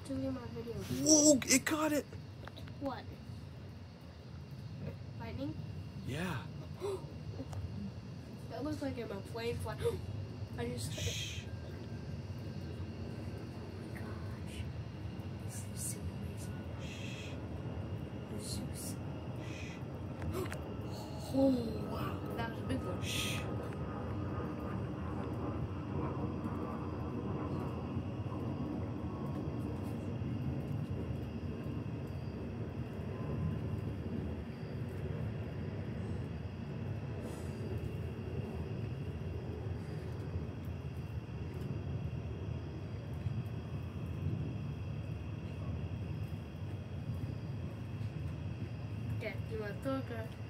Delete my video. Whoa, it caught it. What? Lightning? Yeah. That looks like I'm a plane fly. I just. Shh. Oh my gosh. This is so amazing. This is so. Oh, wow. That was a big one. Shh. Okay, you want to talk?